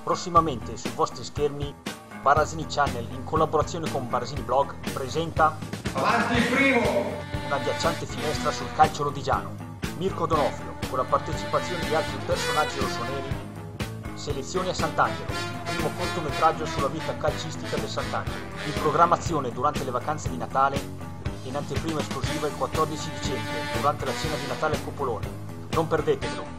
Prossimamente sui vostri schermi Barasini Channel in collaborazione con Barasini Blog presenta Avanti il primo! Un'agghiacciante finestra sul calcio lodigiano. Mirko Donofrio, con la partecipazione di altri personaggi rossoneri. Selezioni a Sant'Angelo, il primo cortometraggio sulla vita calcistica del Sant'Angelo. In programmazione durante le vacanze di Natale, in anteprima esclusiva il 14 dicembre, durante la cena di Natale a Copolone. Non perdetevelo!